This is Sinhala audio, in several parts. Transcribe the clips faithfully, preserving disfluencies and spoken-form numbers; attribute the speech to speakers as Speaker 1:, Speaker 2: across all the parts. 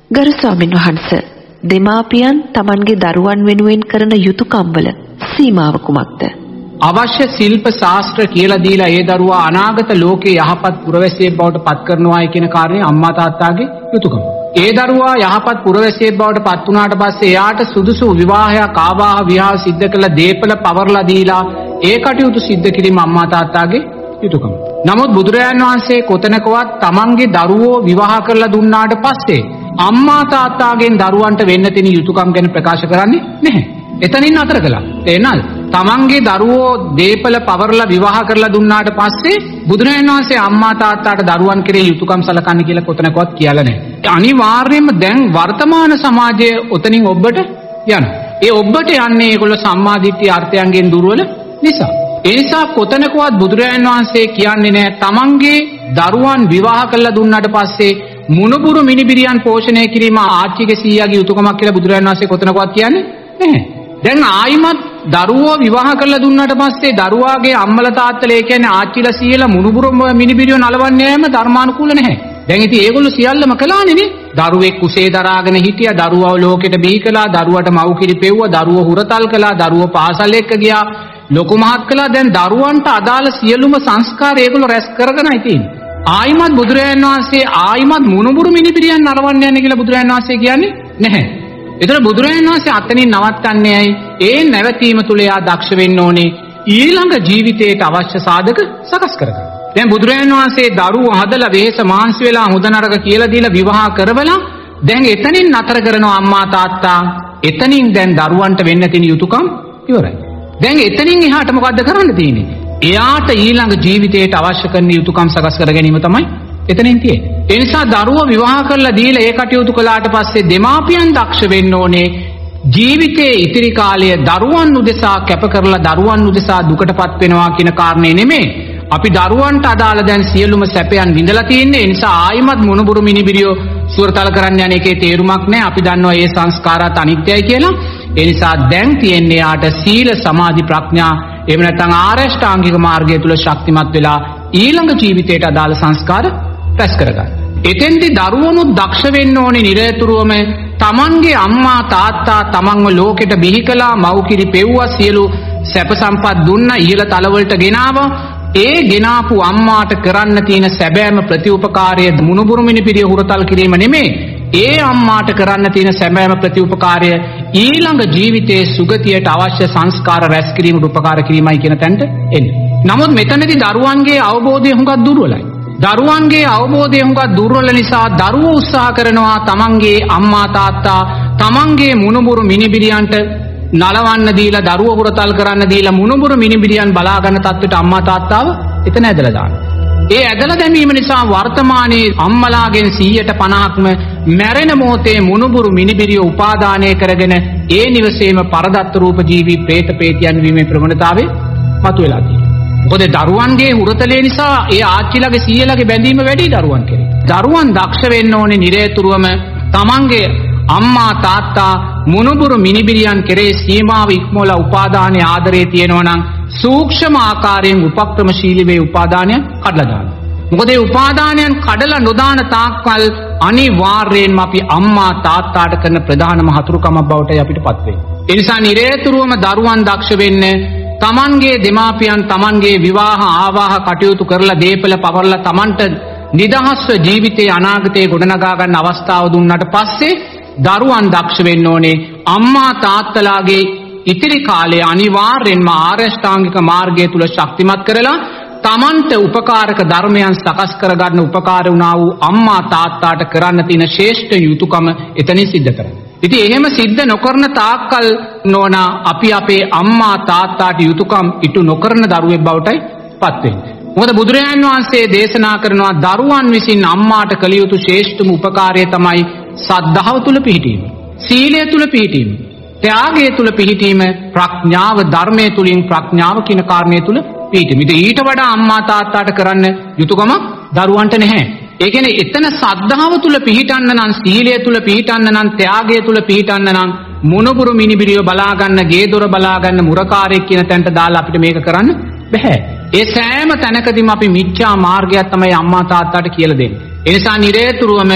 Speaker 1: ගරු ස්වාමීන් වහන්සේ, දෙමාපියන් තමන්ගේ දරුවන් වෙනුවෙන් කරන යුතුයකම් වල සීමාව කුමක්ද?
Speaker 2: අවශ්‍ය ශිල්ප ශාස්ත්‍ර කියලා දීලා ඒ දරුවා අනාගත ලෝකේ යහපත් පුරවැසියෙක් බවට පත් කරනවායි කියන කාරණේ අම්මා තාත්තාගේ යුතුයකම. ඒ දරුවා යහපත් පුරවැසියෙක් බවට පත් වුණාට පස්සේ එයාට සුදුසු විවාහයක් ආවාහ විවාහ සිද්ධ කළ දීපල පවර්ලා දීලා ඒ කටයුතු සිද්ධ කිරීම අම්මා තාත්තාගේ යුතුයකම. නමුත් බුදුරජාණන් වහන්සේ කොතනකවත් තමන්ගේ දරුවෝ විවාහ කරලා දුන්නාට පස්සේ අම්මා තාත්තාගෙන් දරුවන්ට වෙන්න තියෙන යුතුයකම් ගැන ප්‍රකාශ කරන්නේ නැහැ. එතනින් අතර කළා. තේනල් තමන්ගේ දරුවෝ දීපල පවර්ලා විවාහ කරලා දුන්නාට පස්සේ බුදුරජාණන් වහන්සේ අම්මා තාත්තාට දරුවන් කෙරේ යුතුයකම් සලකන්න කියලා කොතනකවත් කියලා නැහැ. අනිවාර්යයෙන්ම දැන් වර්තමාන සමාජයේ ඔතනින් ඔබට යනවා. ඒ ඔබට යන්නේ ඒගොල්ලෝ සම්මාදිට්ඨිය අර්ථයන්ගෙන් දුර්වල නිසා. ඒ නිසා කොතනකවත් බුදුරජාණන් වහන්සේ කියන්නේ නැහැ තමන්ගේ දරුවන් විවාහ කරලා දුන්නාට පස්සේ මුණුබුරු මිනිබිරියන් පෝෂණය කිරීම ආච්චිගේ සීයාගේ යුතුයකමක් කියලා බුදුරජාණන් වහන්සේ කොතනකවත් කියන්නේ නැහැ. දැන් ආයිමත් දරුවෝ විවාහ කරලා දුන්නාට පස්සේ දරුවාගේ අම්මලා තාත්තලා ඒ කියන්නේ ආච්චිලා සීයලා මුණුබුරු මිනිබිරියෝ නලවන්නේ නැම ධර්මානුකූල නැහැ. දැන් ඉතින් ඒගොල්ලෝ සියල්ලම කළානේ නේ. දරුවෙක් කුසේ දරාගෙන හිටියා, දරුවව ලෝකෙට බිහි කළා, දරුවට මව් කිරි පෙව්වා, දරුවව හුරතල් කළා, දරුවව පාසල් එක්ක ගියා, ලොකු මහත් කළා. දැන් දරුවන්ට අදාළ සියලුම සංස්කාර ඒගොල්ලෝ රැස් කරගෙනයි තියෙන්නේ. ආයිමත් බුදුරජාණන් වහන්සේ ආයිමත් මුණුබුරු මිනිබිරියන් නරවන්න යන්නේ කියලා බුදුරජාණන් වහන්සේ කියන්නේ නැහැ. ඒතර බුදුරජාණන් වහන්සේ අතනින් නවත්තන්නේ ඇයි? ඒ නැවතීම තුල යා දක්ෂ වෙන්න ඕනේ ඊළඟ ජීවිතයට අවශ්‍ය සාධක සකස් කරගන්න. දැන් බුදුරජාණන් වහන්සේ දරුවෝ හදලා වෙහෙස මාංශ වෙලා හොඳ නරක කියලා දීලා විවාහ කරවලා දැන් එතනින් නතර කරනවා අම්මා තාත්තා. එතනින් දැන් දරුවන්ට වෙන්න තියෙන යුතුයකම් ඉවරයි. දැන් එතනින් එහාට මොකද්ද කරන්න තියෙන්නේ? එයාට ඊළඟ ජීවිතයට අවශ්‍ය කරන යුතුයකම් සකස් කර ගැනීම තමයි එතනින් තියෙන්නේ. ඒ නිසා දරුවෝ විවාහ කරලා දීලා ඒ කටයුතු කළාට පස්සේ දෙමාපියන් දක්ෂ වෙන්න ඕනේ ජීවිතයේ ඉතිරි කාලය දරුවන් උදෙසා කැප කරලා දරුවන් උදෙසා දුකටපත් වෙනවා කියන කාරණේ නෙමෙයි. අපි දරුවන්ට අදාළ දැන් සියලුම සැපයන් විඳලා තියෙන්නේ. ඒ නිසා ආයිමත් මොනුබුරු මිනිබිරියෝ සුවරතල කරන්න යන එකේ තේරුමක් නැහැ. අපි දන්නවා මේ සංස්කාරات අනිත්‍යයි කියලා. ඒ නිසා දැන් තියෙන්නේ යාට සීල සමාධි ප්‍රඥා එහෙම නැත්නම් ආරෂ්ඨාංගික මාර්ගය තුල ශක්තිමත් වෙලා ඊළඟ ජීවිතයට අදාළ සංස්කාර රැස් කරගන්න. එතෙන්දී දරුවනුත් දක්ෂ වෙන්න ඕනේ නිරතුරුවම තමන්ගේ අම්මා තාත්තා තමන්ව ලෝකෙට බිහි කළා, මව් කිරි පෙව්වා, සියලු සැප සම්පත් දුන්නා, ඉහළ තලවලට ගෙනාවා. ඒ ගෙනාපු අම්මාට කරන්න තියෙන සැබෑම ප්‍රතිඋපකාරය මුණුබුරු මිනිපිරිය හුරතල් කිරීම නෙමෙයි. ඒ අම්මාට කරන්න තියෙන සැබෑම ප්‍රතිඋපකාරය ඊළඟ ජීවිතයේ සුගතියට අවශ්‍ය සංස්කාර රැස් කිරීමට උපකාර කිරීමයි කියන තැනට එන්නේ. නමුත් මෙතනදී දරුවන්ගේ අවබෝධය හුඟක් දුර්වලයි. දරුවන්ගේ අවබෝධය හුඟක් දුර්වල නිසා දරුවෝ උත්සාහ කරනවා තමන්ගේ අම්මා තාත්තා තමන්ගේ මුණුබුරු මිනිබිරියන්ට නලවන්න දීලා දරුවෝ හුරතල් කරන්න දීලා මුණුබුරු මිනිබිරියන් බලා ගන්න තත්ත්වයට අම්මා තාත්තාව එතන ඇදලා දානවා. ඒ ඇදලා දැමීම නිසා වර්තමානයේ අම්මලාගෙන් සීයට පනහක්ම මැරෙන මොහොතේ මුණුබුරු මිනිබිරිය උපාදානය කරගෙන ඒ නිවසේම පරදත්ත රූප ජීවී പ്രേත പ്രേතයන් වීමේ ප්‍රවණතාවය මතුවලා තියෙනවා. මොකද දරුවන්ගේ හුරතලේ නිසා ඒ ආච්චිලගේ සීයලගේ බැඳීම වැඩි දරුවන් කෙරේ. දරුවන් දක්ෂ වෙන්න ඕනේ නිරේතුරුවම තමන්ගේ අම්මා තාත්තා මුණුබුරු මිනිබිරියන් කෙරේ සීමාව ඉක්මවලා උපාදානයේ ආදරේ තියෙනවා නම් සූක්ෂම ආකාරයෙන් උපක්‍රමශීලී වේ උපාදානය කඩලා දාන්න. මොකද ඒ උපාදානයන් කඩලා නොදාන තාක්කල් අනිවාර්යයෙන්ම අපි අම්මා තාත්තාට කරන ප්‍රධානම හතුරුකමක් බවටයි අපිටපත් වෙන්නේ. ඒ නිසා නිරේතුරුවම දරුවන් දක්ෂ වෙන්න තමන්ගේ දෙමාපියන් තමන්ගේ විවාහ ආවාහ කටයුතු කරලා දීපල පවර්ලා තමන්ට නිදහස්ව ජීවිතයේ අනාගතයේ ගොඩනගා ගන්න අවස්ථාව දුන්නාට පස්සේ දරුවන් දක්ෂ වෙන්න ඕනේ අම්මා තාත්තලාගේ ඉතිරි කාලය අනිවාර්යෙන්ම ආරෂ්ඨාංගික මාර්ගය තුල ශක්තිමත් කරලා තමන්ට උපකාරක ධර්මයන් සකස් කරගන්න උපකාර වුණා වූ අම්මා තාත්තාට කරන්න තියෙන ශ්‍රේෂ්ඨ යුතුයකම එතනින් සිද්ධ කරන්න. ඉතින් එහෙම සිද්ධ නොකරන තාක්කල් නෝනා අපි අපේ අම්මා තාත්තාට යුතුයකම් ඉටු නොකරන දරුවෙක් බවටයි පත් වෙන්නේ. මොකද බුදුරජාණන් වහන්සේ දේශනා කරනවා දරුවන් විසින් අම්මාට කළ යුතු ශ්‍රේෂ්ඨම උපකාරය තමයි සද්ධාව තුල පිහිටීම, සීලය තුල පිහිටීම, ත්‍යාගය තුල පිහිටීම, ප්‍රඥාව ධර්මයේ තුලින් ප්‍රඥාව කියන කාරණය තුල පිහිටීම. ඉතින් ඊට වඩා අම්මා තාත්තාට කරන්න යුතුයකම දරුවන්ට නැහැ. ඒ කියන්නේ එතන සද්ධාව තුල පිහිටන්න නම්, සීලය තුල පිහිටන්න නම්, ත්‍යාගය තුල පිහිටන්න නම් මොනුබුරු මිනිබිරිය බලා ගන්න, ගේ දොර බලා ගන්න මුරකාරයෙක් කියන තැනට දාලා අපිට මේක කරන්න බෑ. ඒ සෑම තැනකදීම අපි මිච්ඡා මාර්ගයක් තමයි අම්මා තාත්තාට කියලා දෙන්නේ. ඒ නිසා නිරේතුරුවම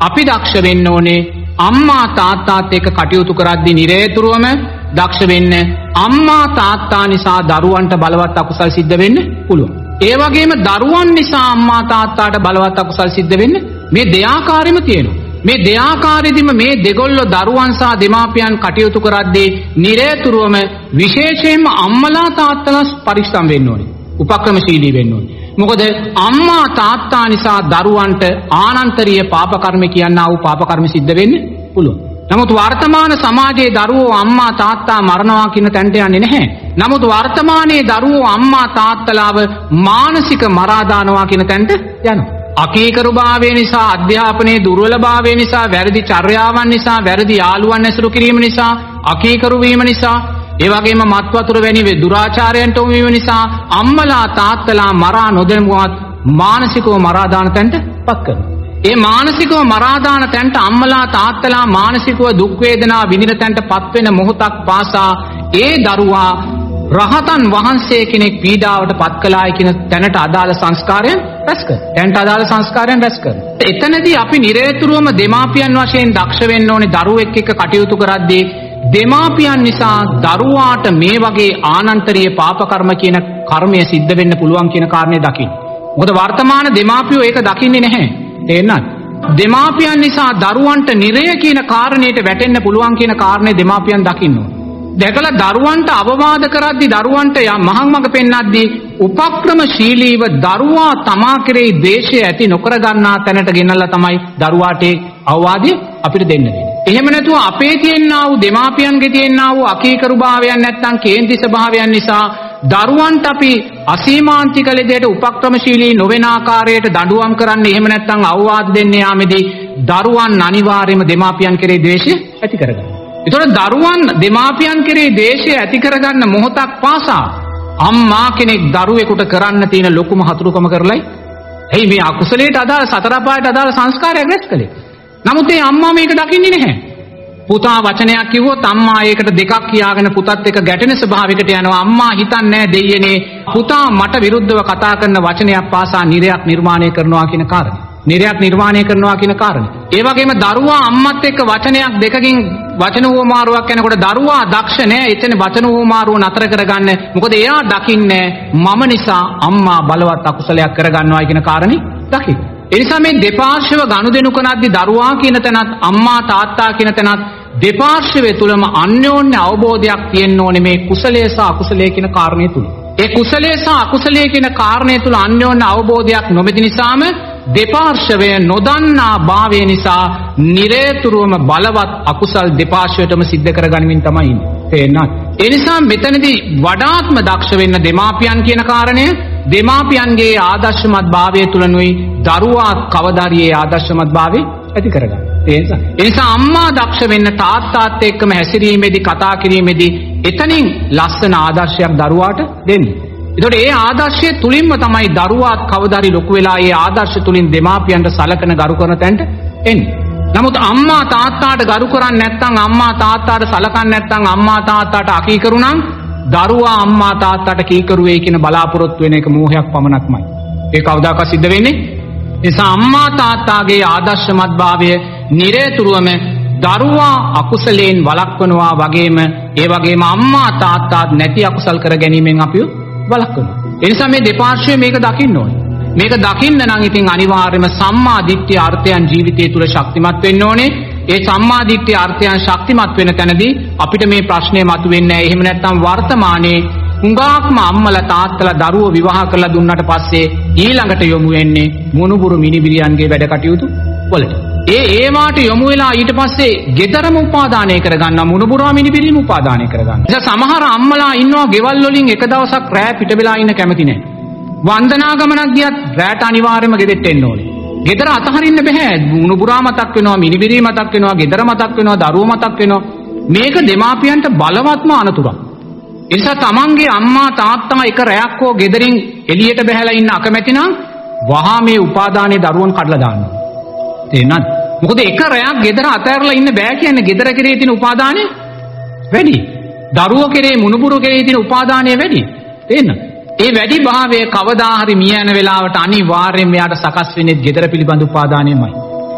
Speaker 2: අපි දක්ෂ වෙන්න ඕනේ අම්මා තාත්තාත් එක්ක කටයුතු කරද්දී නිරේතුරුවම දක්ෂ වෙන්න. අම්මා තාත්තා නිසා දරුවන්ට බලවත් අකුසල් සිද්ධ වෙන්න පුළුවන්. ඒ වගේම දරුවන් නිසා අම්මා තාත්තාට බලවත් අකුසල් සිද්ධ වෙන්න මේ දෙආකාරෙම තියෙනවා. මේ දෙආකාරෙදිම මේ දෙගොල්ලෝ දරුවන් සහ දෙමාපියන් කටයුතු කරද්දී නිරේතුරුවම විශේෂයෙන්ම අම්මලා තාත්තලා පරිස්සම් වෙන්න ඕනේ. උපක්‍රමශීලී වෙන්න ඕනේ. මොකද අම්මා තාත්තා නිසා දරුවන්ට ආනන්තරීය පාප කර්ම කියනා වූ පාප කර්ම සිද්ධ වෙන්න පුළුවන්. නමුත් වර්තමාන සමාජයේ දරුවෝ අම්මා තාත්තා මරනවා කියන තැනට යන්නේ නැහැ. නමුත් වර්තමානයේ දරුවෝ අම්මා තාත්තලාව මානසික මරා දානවා කියන තැනට යනවා. අකීකරුභාවය නිසා, අධ්‍යාපනයේ දුර්වලභාවය නිසා, වැරදි චර්යාවන් නිසා, වැරදි යාළුවන් ඇසුරු කිරීම නිසා, අකීකරු වීම නිසා, ඒ වගේම මත්වතුර වැනි දුරාචාරයන්ට යොමු වීම නිසා අම්මලා තාත්තලා මරා නොදැනුවත් මානසිකව මරා දාන තැනට පත් කරනවා. ඒ මානසිකව මරා දාන තැනට අම්මලා තාත්තලා මානසිකව දුක් වේදනා විඳින තැනට පත් වෙන මොහොතක් පාසා ඒ දරුවා රහතන් වහන්සේ කෙනෙක් පීඩාවට පත් කළායි කියන තැනට අදාළ සංස්කාරයන් රැස් කරනවා. තැනට අදාළ සංස්කාරයන් රැස් කරනවා. එතනදී අපි නිරේතුරුවම දෙමාපියන් වශයෙන් දක්ෂ වෙන්න ඕනේ දරුවෙක් එක්ක කටයුතු කරද්දී දෙමාපියන් නිසා දරුවාට මේ වගේ ආනන්තරීය පාප කර්ම කියන කර්මය සිද්ධ වෙන්න පුළුවන් කියන කාරණේ දකින්න. මොකද වර්තමාන දෙමාපියෝ ඒක දකින්නේ නැහැ. තේරෙනවද? දෙමාපියන් නිසා දරුවන්ට නිරය කියන කාරණේට වැටෙන්න පුළුවන් කියන කාරණේ දෙමාපියන් දකින්න ඕනේ. දැකලා දරුවන්ට අවවාද කරද්දී දරුවන්ට මහං මඟ පෙන්වද්දී උපක්‍රමශීලීව දරුවා තමා කෙරෙහි ද්වේෂය ඇති නොකර ගන්නා තැනට ගෙනල්ලා තමයි දරුවාට අවවාදය අපිට දෙන්න වෙන්නේ. එහෙම නැතුව අපේ තියෙනා වූ දෙමාපියන්ගේ තියෙනා වූ අකීකරුභාවයන් නැත්තම් කේන්ති ස්වභාවයන් නිසා දරුවන්ට අපි අසීමාන්තික ලෙඩේට උපක්‍රමශීලී නොවන ආකාරයට දඬුවම් කරන්න එහෙම නැත්තම් අවවාද දෙන්න යාමේදී දරුවන් අනිවාර්යයෙන්ම දෙමාපියන් කෙරෙහි ද්වේෂය ඇති කරගන්නවා. ඒතකොට දරුවන් දෙමාපියන් කෙරෙහි ද්වේෂය ඇති කරගන්න මොහොතක් පාසා අම්මා කෙනෙක් දරුවෙකුට කරන්න තියෙන ලොකුම හතුරුකම කරලයි එයි මේ අකුසලයට අදාළ සතර පායට අදාළ සංස්කාරයක් රැස් කළේ. නමුත් ඒ අම්මා මේක දකින්නේ නැහැ. පුතා වචනයක් කිව්වොත් අම්මා ඒකට දෙකක් කියාගෙන පුතත් එක්ක ගැටෙන ස්වභාවයකට යනවා. අම්මා හිතන්නේ නැහැ දෙයියනේ පුතා මට විරුද්ධව කතා කරන වචනයක් පාසා නිරයක් නිර්මාණය කරනවා කියන කාරණේ. නිරයක් නිර්මාණය කරනවා කියන කාරණේ. ඒ වගේම දරුවා අම්මත් එක්ක වචනයක් දෙකකින් වචන උවමාරුවක් යනකොට දරුවා දක්ෂ නැහැ එතන වචන උවමාරුව නතර කරගන්න. මොකද එයා දකින්නේ මම නිසා අම්මා බලවත් අකුසලයක් කරගන්නවා කියන කාරණේ දකින්න. ඒ නිසා මේ දෙපාර්ශ්ව ගනුදෙනු කරනද්දී දරුවා කියන තැනත් අම්මා තාත්තා කියන තැනත් දෙපාර්ශ්වය තුලම අන්‍යෝන්‍ය අවබෝධයක් තියෙන්න ඕනේ මේ කුසලයේ සහ අකුසලයේ කියන කාරණේ තුල. ඒ කුසලයේ සහ අකුසලයේ කියන කාරණේ තුල අන්‍යෝන්‍ය අවබෝධයක් නොමැති නිසාම දෙපාර්ශ්වය නොදන්නා භාවය නිසා නිරේතුරුවම බලවත් අකුසල් දෙපාර්ශ්වයටම සිද්ධ කරගනිමින් තමයි ඉන්නේ. තේරෙනවද? ඒ නිසා මෙතනදී වඩාත්ම දක්ෂ වෙන්න දෙමාපියන් කියන කාරණය දෙමාපියන්ගේ ආදර්ශමත් භාවය තුලනුයි දරුවා කවදාරියේ ආදර්ශමත් භාවය ඇති කරගන්න. ඒ නිසා ඒ නිසා අම්මා දක්ෂ වෙන්න තාත්තාත් එක්කම හැසිරීමේදී කතා කිරීමේදී එතනින් ලස්සන ආදර්ශයක් දරුවාට දෙන්න. ඒතකොට ඒ ආදර්ශය තුලින්ම තමයි දරුවාත් කවදාරි ලොකු වෙලා ඒ ආදර්ශ තුලින් දෙමාපියන්ට සලකන ගරු කරන තැනට එන්නේ. නමුත් අම්මා තාත්තාට ගරු කරන්නේ නැත්නම් අම්මා තාත්තාට සලකන්නේ නැත්නම් අම්මා තාත්තාට අකීකරු නම් දරුවා අම්මා තාත්තාට කීකරු වෙයි කියන බලාපොරොත්තු වෙන එක මෝහයක් පමණක්මයි. ඒක කවදාකවත් සිද්ධ වෙන්නේ. ඒ නිසා අම්මා තාත්තාගේ ආදර්ශමත් භාවය නිරේතුරුවම දරුවා අකුසලයෙන් වළක්වනවා වගේම ඒ වගේම අම්මා තාත්තාත් නැති අකුසල් කර ගැනීමෙන් අපිව වළක්වනවා. ඒ නිසා මේ දෙපාර්ශ්වය මේක දකින්න ඕනේ. මේක දකින්න නම් ඉතින් අනිවාර්යයෙන්ම සම්මා දිට්ඨිය අර්ථයන් ජීවිතය තුළ ශක්තිමත් වෙන්න ඕනේ. ඒ සම්මා දිට්ඨිය අර්ථයන් ශක්තිමත් වෙන තැනදී අපිට මේ ප්‍රශ්නේ මතුවෙන්නේ නැහැ. එහෙම නැත්නම් වර්තමානයේ හුඟාක්ම අම්මලා තාත්තලා දරුවෝ විවාහ කරලා දුන්නාට පස්සේ ඊළඟට යොමු වෙන්නේ මොනුබුරු මිනිබිරියන්ගේ වැඩ කටයුතු වලට. ඒ ඒවාට යොමු වෙලා ඊට පස්සේ ගෙදරම උපාදානය කරගන්නවා මොනුබුරා මිනිබිරියම උපාදානය කරගන්නවා. ඒ සමහර අම්මලා ඉන්නවා ගෙවල් වලින් එක දවසක් රැ පිට වෙලා ඉන්න කැමති නැහැ. වන්දනා ගමනක් ගියත් රැට අනිවාර්යයෙන්ම ගෙදෙට්ට එන්න ඕනේ. ගෙදර අතහරින්න බෑ. මුණුබුරා මතක් වෙනවා, මිනිබිරිය මතක් වෙනවා, ගෙදර මතක් වෙනවා, දරුවෝ මතක් වෙනවා. මේක දෙමාපියන්ට බලවත්ම අනතුරක්. ඒ නිසා තමන්ගේ අම්මා තාත්තා එක රැයක් හෝ ගෙදරින් එළියට බහැලා ඉන්න අකමැති නම් වහා මේ උපාදානයේ දරුවන් කඩලා දාන්න. තේරෙනවද? මොකද එක රැයක් ගෙදර අතහැරලා ඉන්න බෑ කියන්නේ ගෙදර කෙරේ තියෙන උපාදානය වැඩි. දරුවෝ කෙරේ මුණුබුරු කෙරේ තියෙන උපාදානය වැඩි. තේරෙනවද? ඒ වැඩි භාවය කවදා හරි මිය යන වෙලාවට අනිවාර්යයෙන්ම යාට සකස් වෙන්නේ gedara පිළිබඳ උපාදානයමයි.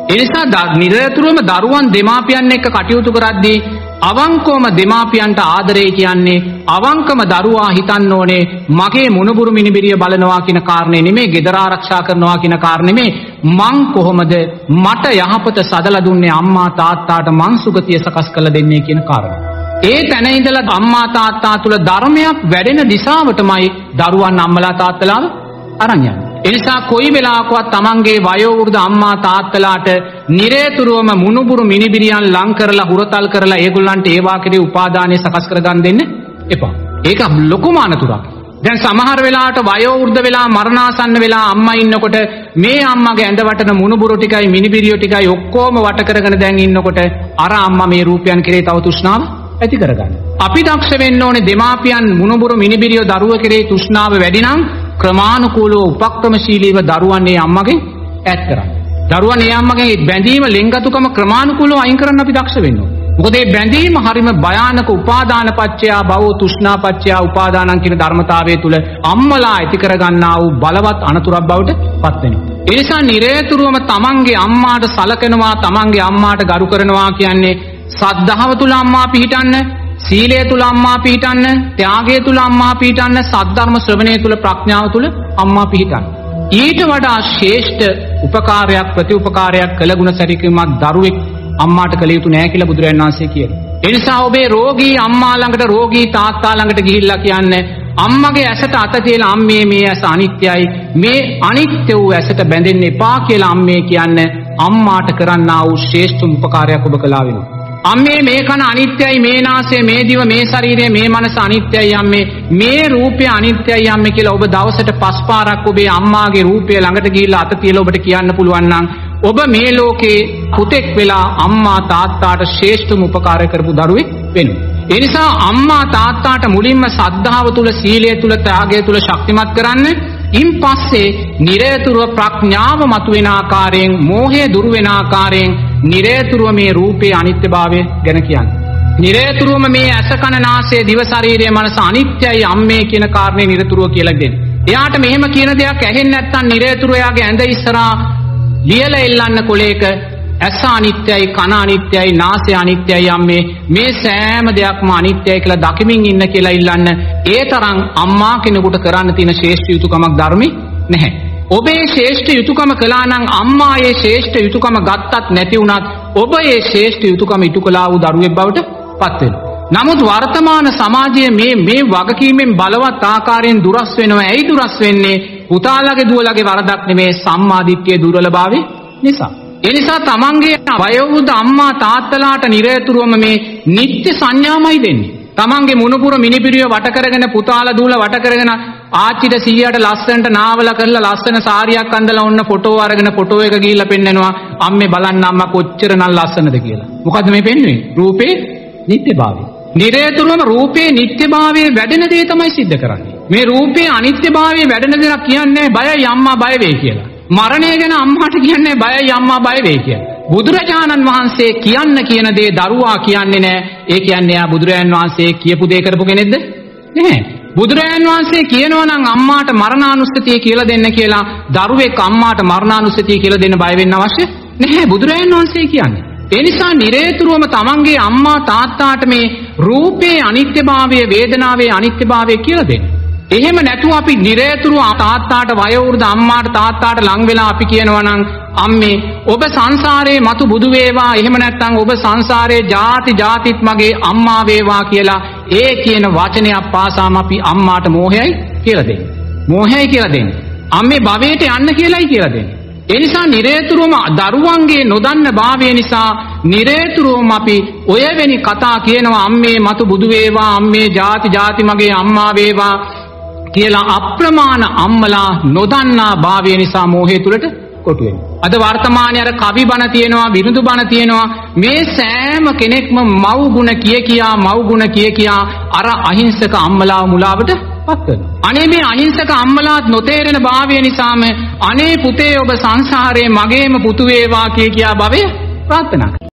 Speaker 2: ඒ නිසා නිරතුරුවම දරුවන් දෙමාපියන් එක්ක කටයුතු කරද්දී අවංකවම දෙමාපියන්ට ආදරය කියන්නේ අවංකම දරුවා හිතන්න ඕනේ මගේ මුණුබුරු මිනිබිරිය බලනවා කියන කාරණේ නෙමෙයි, ගෙදර ආරක්ෂා කරනවා කියන කාරණේ නෙමෙයි, මං කොහොමද මට යහපත සදලා දුන්නේ අම්මා තාත්තාට මං සුගතිය සකස් කරලා දෙන්නේ කියන කාරණා. ඒ තැන ඉඳලා අම්මා තාත්තා තුල ධර්මයක් වැඩෙන දිශාවටමයි දරුවන් අම්මලා තාත්තලාව අරන් යන්නේ. ඒ නිසා කොයි වෙලාවකවත් තමන්ගේ වයෝවෘද්ධ අම්මා තාත්තලාට නිරේතුරුවම මුණුබුරු මිනිබිරියන් ලං කරලා හුරතල් කරලා ඒගොල්ලන්ට ඒවා කෙරේ උපාදානය සකස් කරගන්න දෙන්න එපා. ඒක ලොකුම අනතුරක්. දැන් සමහර වෙලාවට වයෝවෘද්ධ වෙලා මරණාසන්න වෙලා අම්මා ඉන්නකොට මේ අම්මගේ ඇඳ වටන මුණුබුරු ටිකයි මිනිබිරියෝ ටිකයි ඔක්කොම වට කරගෙන දැන් ඉන්නකොට අර අම්මා මේ රූපයන් කෙරේ තව තෘෂ්ණාව ඇති කරගන්න. අපි දක්ෂ වෙන්න ඕනේ දෙමාපියන් මුණුබුරු මිනිබිරියෝ දරුවා කෙරේ තෘෂ්ණාව වැඩි නම් ක්‍රමානුකූලව උපක්‍රමශීලීව දරුවන් ඒ අම්මගෙන් ඈත් කරන්න. දරුවන් ඒ අම්මගෙන් බැඳීම ලෙන්ගතුකම ක්‍රමානුකූලව අයින් කරන්න අපි දක්ෂ වෙන්න ඕනේ. මොකද මේ බැඳීම හරිම භයානක උපාදාන පත්‍ය භවෝ තෘෂ්ණා පත්‍ය උපාදානං කියන ධර්මතාවය තුල අම්මලා ඇති කරගන්නා වූ බලවත් අනතුරක් බවට පත් වෙනවා. ඒ නිසා නිරේතුරුවම තමන්ගේ අම්මාට සලකනවා, තමන්ගේ අම්මාට ගරු කරනවා කියන්නේ සද්ධාව තුල අම්මා පිහිටන්න, සීලය තුල අම්මා පිහිටන්න, ත්‍යාගය තුල අම්මා පිහිටන්න, සද්ධර්ම ශ්‍රවණය තුල ප්‍රඥාව තුල අම්මා පිහිටන්න. ඊට වඩා ශ්‍රේෂ්ඨ උපකාරයක් ප්‍රතිඋපකාරයක් කළ ගුණ සැරිකීමක් දරුවෙක් අම්මාට කළ යුතු නෑ කියලා බුදුරජාණන් වහන්සේ කියනවා. ඒ නිසා ඔබේ රෝගී අම්මා ළඟට රෝගී තාත්තා ළඟට ගිහිල්ලා කියන්නේ අම්මගේ ඇසට අත තියලා අම්මේ මේ ඇස අනිත්‍යයි, මේ අනිත්‍ය වූ ඇසට බැඳෙන්න එපා කියලා අම්මේ කියන්නේ අම්මාට කරන්නා වූ ශ්‍රේෂ්ඨ උපකාරයක් ඔබ කළා වෙනවා. අම්මේ මේ කන අනිත්‍යයි, මේ නාසය, මේ දිව, මේ ශරීරය, මේ මනස අනිත්‍යයි අම්මේ, මේ රූපය අනිත්‍යයි අම්මේ කියලා ඔබ දවසට පස් පාරක් ඔබේ අම්මාගේ රූපය ළඟට ගිහිල්ලා අත තියලා ඔබට කියන්න පුළුවන් නම් ඔබ මේ ලෝකේ පුතෙක් වෙලා අම්මා තාත්තාට ශ්‍රේෂ්ඨම උපකාරය කරපු දරුවෙක් වෙනවා. ඒ නිසා අම්මා තාත්තාට මුලින්ම සද්ධාව තුල, සීලය තුල, ත්‍යාගය තුල ශක්තිමත් කරන්න. ඉන් පස්සේ නිරේතුරුව ප්‍රඥාව මතුවෙන ආකාරයෙන්, මෝහය දුරු වෙන ආකාරයෙන් නිරේතුරුව මේ රූපේ අනිත්‍යභාවය ගැන කියන්නේ. නිරේතුරුවම මේ ඇස කන නාසය දිව ශරීරය මනස අනිත්‍යයි අම්මේ කියන කාරණේ නිරතුරුව කියලා දෙන්න. එයාට මෙහෙම කියන දෙයක් ඇහෙන්නේ නැත්නම් නිරේතුරුව එයාගේ ඇඳ ඉස්සරහා ලියලා එල්ලන්න කොලේක ඇස අනිත්‍යයි, කන අනිත්‍යයි, නාසය අනිත්‍යයි අම්මේ, මේ සෑම දෙයක්ම අනිත්‍යයි කියලා දකිමින් ඉන්න කියලා ඉල්ලන්න. ඒ තරම් අම්මා කෙනෙකුට කරන්න තියෙන ශ්‍රේෂ්ඨ යුතුයකමක් ධර්මේ නැහැ. ඔබේ ශ්‍රේෂ්ඨ යුතුයකම කළා නම් අම්මා ඒ ශ්‍රේෂ්ඨ යුතුයකම ගත්තත් නැති වුණත් ඔබ ඒ ශ්‍රේෂ්ඨ යුතුයකම ඉටු කළා වූ දරුවෙක් බවට පත් වෙනවා. නමුත් වර්තමාන සමාජයේ මේ මේ වගකීමෙන් බලවත් ආකාරයෙන් දුරස් වෙනවා. ඇයි දුරස් වෙන්නේ? පුතාලගේ දුවලගේ වරදක් නෙමේ, සම්මාදිට්ඨියේ දුර්වලභාවය නිසා. ඒ නිසා තමන්ගේ වයෝවෘද්ධ අම්මා තාත්තලාට නිරතුරුවම මේ නිත්‍ය සංඥාමයි දෙන්නේ. තමන්ගේ මුණුපුර මිනිපිරිය වට කරගෙන, පුතාලා දූලා වට කරගෙන ආච්චිට සීයාට ලස්සනට නාවල කරලා ලස්සන සාරියක් අඳලා ඔන්න ෆොටෝ අරගෙන ෆොටෝ එක ගිහිල්ලා පෙන්නනවා. අම්මේ බලන්න අම්මා කොච්චරනම් ලස්සනද කියලා. මොකද්ද මේ පෙන්වන්නේ? රූපේ නිත්‍යභාවය. නිරතුරුවම රූපේ නිත්‍යභාවයේ වැඩෙන දේ තමයි සිද්ධ කරන්නේ. මේ රූපේ අනිත්‍යභාවයේ වැඩෙන දේ කියන්නේ බයයි අම්මා බය වෙයි කියලා. මරණය ගැන අම්මාට කියන්නේ බයයි අම්මා බය වෙයි කියලා. බුදුරජාණන් වහන්සේ කියන්න කියන දේ දරුවා කියන්නේ නැහැ. ඒ කියන්නේ ආ බුදුරජාණන් වහන්සේ කියපු දේ කරපු කෙනෙක්ද? නැහැ. බුදුරජාණන් වහන්සේ කියනවා නම් අම්මාට මරණානුස්සතිය කියලා දෙන්න කියලා දරුවෙක් අම්මාට මරණානුස්සතිය කියලා දෙන්න බය වෙන්න අවශ්‍ය නැහැ. බුදුරජාණන් වහන්සේ කියන්නේ. ඒ නිසා නිරේතුරුවම තමන්ගේ අම්මා තාත්තාට මේ රූපේ අනිත්‍යභාවය, වේදනාවේ අනිත්‍යභාවය කියලා දෙන්න. එහෙම නැතුව අපි නිරේතුරුව තාත්තාට, වයෝවෘද්ධ අම්මාට තාත්තාට ලං වෙලා අපි කියනවා නම් අම්මේ ඔබ සංසාරේ මතු බුදු වේවා, එහෙම නැත්නම් ඔබ සංසාරේ ಜಾති ಜಾතිත් මගේ අම්මා වේවා කියලා ඒ කියන වචනයක් පාසාම අපි අම්මාට මෝහයයි කියලා දෙන්නේ. මෝහයයි කියලා දෙන්නේ. අම්මේ භවයට යන්න කියලායි කියලා දෙන්නේ. ඒ නිසා නිරේතුරුවම දරුවන්ගේ නොදන්න භාවය නිසා නිරේතුරුවම අපි ඔය වෙනි කතා කියනවා අම්මේ මතු බුදු වේවා, අම්මේ ಜಾති ಜಾති මගේ අම්මා වේවා කියලා අප්‍රමාණ අම්මලා නොදන්නා භාවය නිසා මෝහය තුලට කොටු වෙනවා. අද වර්තමානයේ අර කවි බණ තියෙනවා, විරුදු බණ තියෙනවා. මේ සෑම කෙනෙක්ම මව් ගුණ කිය කියා, මව් ගුණ කිය කියා අර අහිංසක අම්මලාව මුලාවට පත් වෙනවා. අනේ මේ අහිංසක අම්මලාත් නොතේරෙන භාවය නිසාම අනේ පුතේ ඔබ සංසාරේ මගේම පුතු වේවා කිය කියා භවය ප්‍රාර්ථනා කරනවා.